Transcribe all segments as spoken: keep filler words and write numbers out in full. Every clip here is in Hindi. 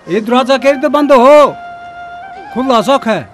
ये दरवाजा केरी तो बंद हो, खुला सौख है।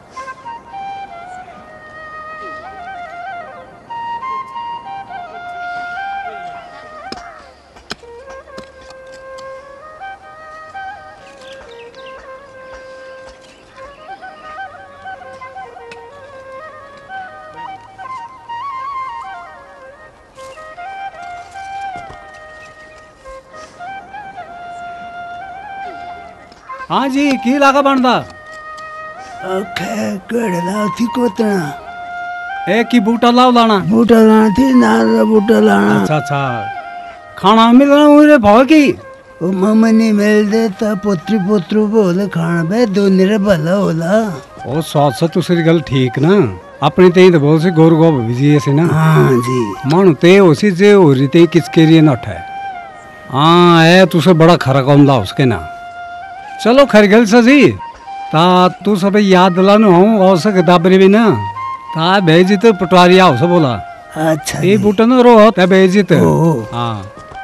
हाँ जी, की लागा बनदा? ओखे केड़े लाओ थी कोतना? एक की बूटा लाओ लाना। बूटा लाना थी, नारा बूटा लाना। अच्छा अच्छा, खाना मिलना उरे भाव की? ओ मम्मा ने मिल देता पुत्री पुत्रु बोले खाना बे दो निरे भला होला। ओ साथ साथ दूसरी गल ठीक ना, अपने ते तो बहुत से गोर गो बिजी ऐसे ना। हाँ जी। मानो ते उसी जे हो रही ते किसके लिए नट है। हाँ है तुसे बड़ा खरा कौन ला उसके ना। चलो खैर गल सजी ता तू सब याद दिलानो हूँ और से किताबरी भी ना ता भेजी तो पटवारी आओ सब बोला। अच्छा ये बूटा ना रो ता भेजी तो हाँ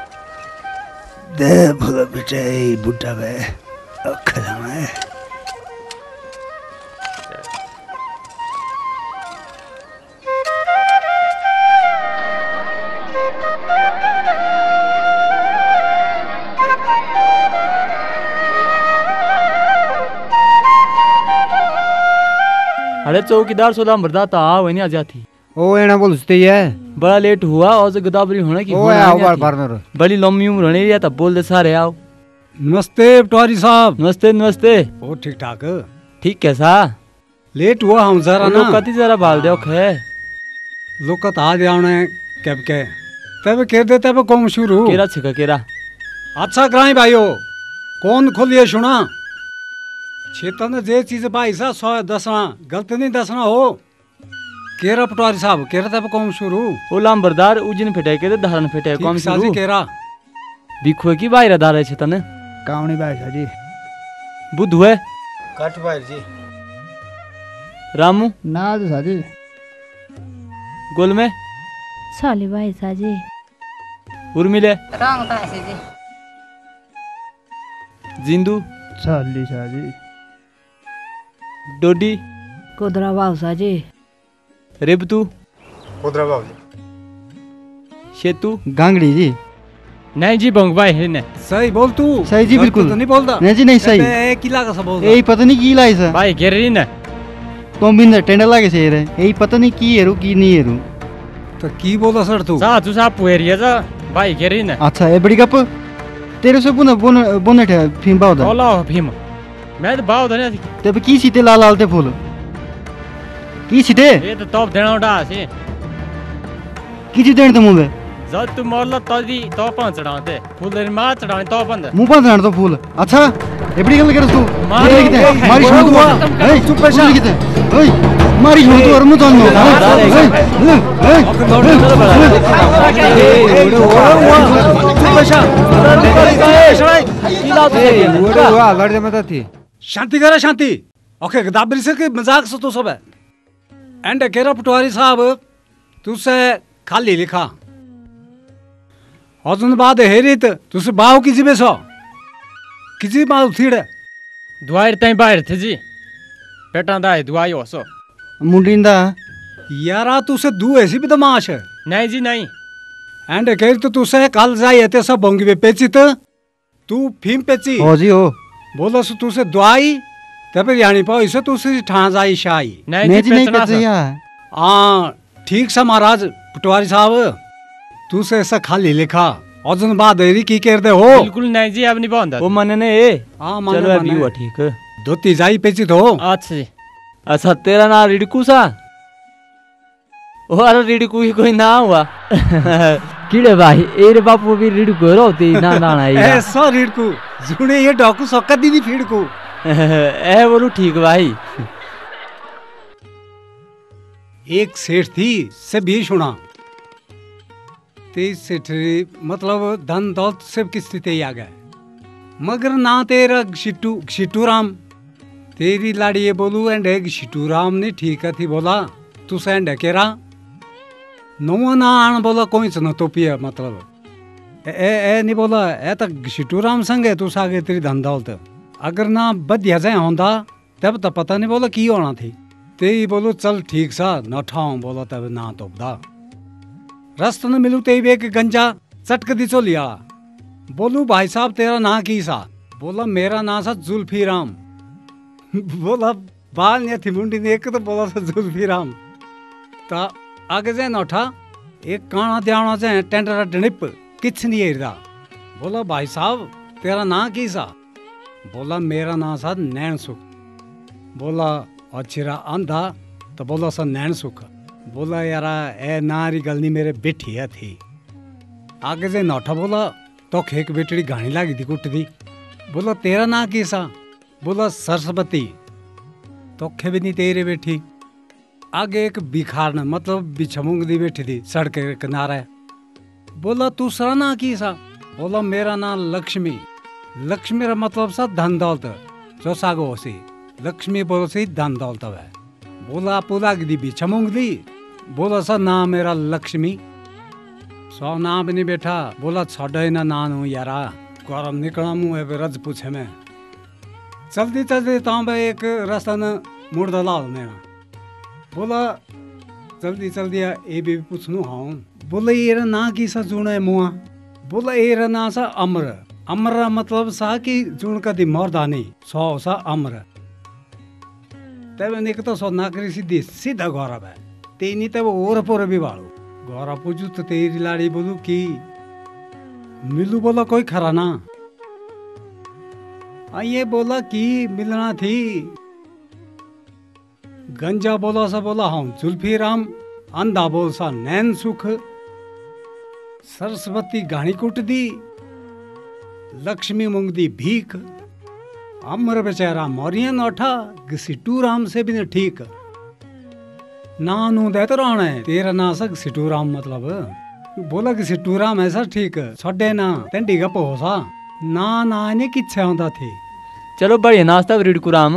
दे भला बेटा ये बूटा बे अखला में अरे चौकीदार सोला मरदा ता वही आ जाती। ओ एना बोलते है बड़ा लेट हुआ और से गदाबरी होने की ओ आओ बार पार्टनर बड़ी लंबी उम्र होने या तब बोल दे सारे आओ। नमस्ते पटवारी साहब। नमस्ते नमस्ते। ओ ठीक ठाक ठीक कैसा? लेट हुआ हम जरा ना। लोग कति जरा बाल दे खे लोग कत आ जाने कब के तब कह दे तब कौन शुरू केरा छिका केरा। अच्छा ग्राही भाइयों कौन खोलिए सुना चेतन जे चीज भाई सा सौ दसना गलत नहीं दसना हो। केरा पटवारी साहब केरा तब कौन शुरू ओ लांबरदार उजिन फेटे के धारण फेटे कौन शुरू केरा बिखो की बाहर दार चेतन कावनी भाई साजी बुध हुए कट भाई जी रामू नाद साजी गोल में साली भाई साजी उर्मिले रंग भाई जी जिंदू साली साजी डोडी कोदरा बाबू साजी रेबतू कोदरा बाबू जी शेतू गांगड़ी जी नहीं जी बंग भाई है ने सही बोल तू सही जी बिल्कुल तो नहीं बोलता नहीं जी नहीं सही ए किला का सब बोल यही पता नहीं की लाई सर भाई गिरी ने तुम बिंदर टेंडर लागे से रे यही पता नहीं की हेरू की नहीं हेरू तो की बोला सर तू सा तू सा पुएरिया जा भाई गिरी ने अच्छा ए बड़ी गप तेरे से बुन बुन बोनेट है फिम बाउदा ओला भीम मैं तो बाव धने तब की सीते लाल लाल ते फूल की सीते ये तो टॉप देना उड़ा से की जी देन तो मुंबे जब तू मोरला तोदी तो पांच चढ़ाते फूल दे मां चढ़ाने तो बंद मुंह पर जान तो फूल अच्छा ए बड़ी गल कर तू मारी किते मारी छोड़ तू ए चुप पैसा किते ओए मारी छोड़ तू और मुंह तो शांति करा शांति ओके गदाबरी से के मजाक से तो सब है एंड केरा पटवारी साहब तुसे खाली लिखा अजून बाद हेरीत तुसे बाव की जिबे सो किसी बाव थीड़े दुआर तई बाहर थे जी पेटा दाए दुआई ओसो मुंडिंदा यारा तुसे दू ऐसी भी तमाश है नहीं जी नहीं एंड केर तो तुसे कल जाई एते सब बोंगी बे पेचित तू फीम पेची हो जी हो बोलो सो तुसे दुआई तब यानी पाओ इसे तुसे ठां जाई शाई नहीं जी नहीं पेचिया हाँ ठीक सा महाराज पटवारी साहब तू से ऐसा खाली लिखा अजून बाद हेरी की कर दे हो बिल्कुल नहीं जी अब नहीं बंद वो मन ने ए हाँ चलो अभी हुआ ठीक है धोती जाई पेची तो अच्छा जी अच्छा तेरा नाम रिडकू सा ओ अरे रिडकू ही कोई ना हुआ किड़े भाई एरे बापू भी रिडकू रोती ना ना ना ऐसा रिडकू जुने ये डाकू सौका दीदी फिड़कू ए बोलू ठीक भाई एक सेठ थी से भी सुना तेज सेठ मतलब धन दौलत सब की स्थिति आ गए मगर ना तेरा शिट्टू शिट्टू राम तेरी लाड़ी ये बोलू एंड एक शिट्टू राम ने ठीक थी बोला तू से एंड केरा नो ना आन बोला कोई न तो पिया मतलब ए ए नहीं बोला ए तक शिट्टू राम संग है तू सागे तेरी धन दौलत अगर ना बधिया जाए होंदा तब तो पता नहीं बोला की होना थी। ते ही बोलो चल ठीक सा न ठाऊं बोला तब ना तोपदा। रस्त न मिलू ते ही एक गंजा चटक दी चो लिया। बोलू भाई साहब तेरा ना की सा? बोला मेरा ना सा जुल्फी राम। बोला बाल नहीं थी मुंडी ने एक तो बोला था जुल्फी राम। ता आगे जाए नौठा एक काना त्यावना जाए टेंडरा डनिप किछ नहीं हेरदा। बोला भाई साहब तेरा ना की सा? बोला मेरा ना सा नैन सुख। बोला अच्छरा आंधा तो बोला सा नैन सुख। बोला यारा ए नारी गल नहीं मेरे बेटी है थी। आगे से नौठा बोला तो खेक बेटड़ी घानी लागी थी कुट दी। बोला तेरा ना की सा? बोला सरस्वती। तो खे भी नहीं तेरे बेटी। आगे एक बिखार न मतलब बिछमुंग दी बैठी थी सड़क के किनारे। बोला तू सा ना की सा? बोला मेरा ना लक्ष्मी। लक्ष्मी रा मतलब सा धन दौलत जो सागो सी लक्ष्मी बोलो सी धन दौलत है। बोला पूरा दी बिछमुंग दी। बोला सा ना मेरा लक्ष्मी। सौ ना भी नहीं बैठा। बोला छोड़े ना नान हूँ यारा गौरम निकला मुँह है रज पूछे में। चलती चलती तांबे एक रास्ता न मुड़ दला बोला जल्दी जल्दी ये भी पूछनू हाँ। बोला ये ना की सा जुण है मुआ? बोला ये ना सा अम्र। अम्र मतलब सा कि जुण का दी मर्दा नहीं सौ सा अम्र। तब निक तो सौ नाकरी सीधी सीधा गौरव है तेनी तब और पोर भी बाड़ू। गौरव पूछू तो तेरी लाड़ी बोलू की मिलू? बोला कोई खरा ना। आ ये बोला की मिलना थी। गंजा बोला सा बोला हाँ जुल्फी राम। अंधा बोल सा नैन सुख। सरस्वती गाणी कुट दी। लक्ष्मी मुंग दी भीख। अमर बेचारा मोरिया नौठा सिटू राम से भी न ठीक। नानू दे तो रहना है तेरा ना सा सिटू राम मतलब। बोला कि सिटू राम ऐसा ठीक छोड़े ना तेंडी गप हो सा ना ना ने किच्छा होता थी। चलो बढ़िया नाश्ता रिडकू राम।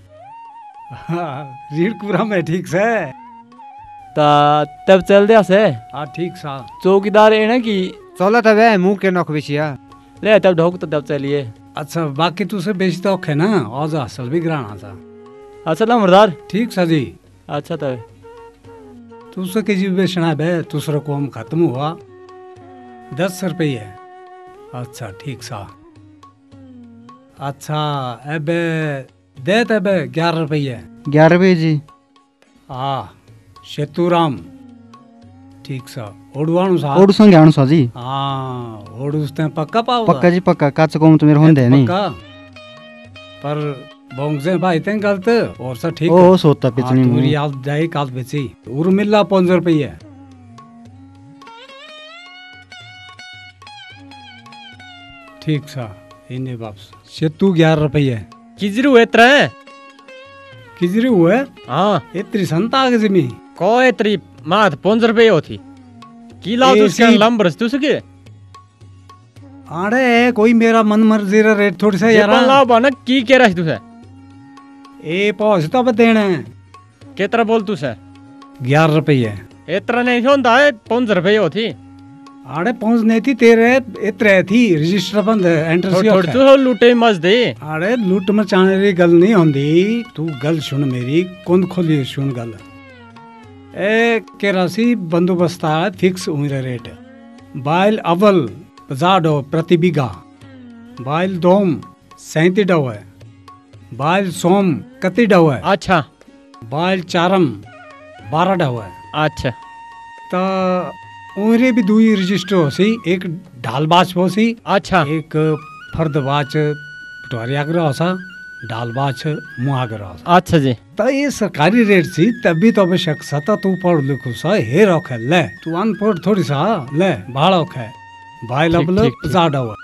रीढ़कुरा में ठीक से ता तब चल दिया से। हाँ ठीक सा। चौकीदार है ना कि चला तब है मुंह के नख बेचिया ले तब ढोक तो तब चलिए। अच्छा बाकी तुझसे बेची तो है ना और असल भी गिराना था। अच्छा लमरदार ठीक सा जी। अच्छा तब तुझसे किसी बेचना है दूसरा काम खत्म हुआ दस रुपये। अच्छा ठीक सा। अच्छा अब दे तब ग्यारह रुपये। ग्यारह रुपये जी। हाँ शेतुराम ठीक सा। ओडवाणु सा ओडू संगे आणु सा जी। हाँ ओडू ते पक्का पाओ पक्का जी पक्का काच कोम तो मेरे होंदे नहीं पक्का पर बोंगजे भाई ते गलत और सा ठीक। ओ सोता पिछनी मुंह पूरी याद जाए काल बेची उर्मिला पाँच रुपये। ठीक सा इन्हें वापस शेतु ग्यारह रुपये। किजरू एत्र है किजरी हुए हाँ इतनी संता आगे जमी को एत्री मात पाँच रुपये होती की लाओ तो उसके लंबरस तू सके आड़े कोई मेरा मन मर्जी रा रेट थोड़ी सा ये यार पन लाओ बना की कह रहा तू से ए पहुंच तो बतेने कितना बोल तू से ग्यारह रुपये। इतना नहीं होता है पाँच रुपये होती। आड़े पहुंच नहीं थी तेरे इतरे थी रजिस्टर बंद एंटर सी थोड़ी तो लूटे मज दे। आड़े लूट मचाने री गल नहीं होंदी तू गल सुन मेरी कौन खोली सुन गल। ए केरासी बंदोबस्त है फिक्स उम्र रेट। बाइल अवल पचास डो प्रति बीघा। बाइल दोम सैंतीस डो है। बाइल सोम कति डो है। अच्छा बाइल चारम बारह डो है। अच्छा तो उम्रे भी दुई रजिस्टर हो सी एक ढाल बाच हो सी। अच्छा एक फर्द बाच पटवारी आगर हो सा ढाल बाच मुआगर हो सा। अच्छा जी तो ये सरकारी रेट सी तभी तो आवश्यक सा तू पढ़ लिखू सा हे रखे ले तू अनपढ़ थोड़ी सा ले भाड़ा है भाई ठीक, लब ठीक, ठीक। ज्यादा हुआ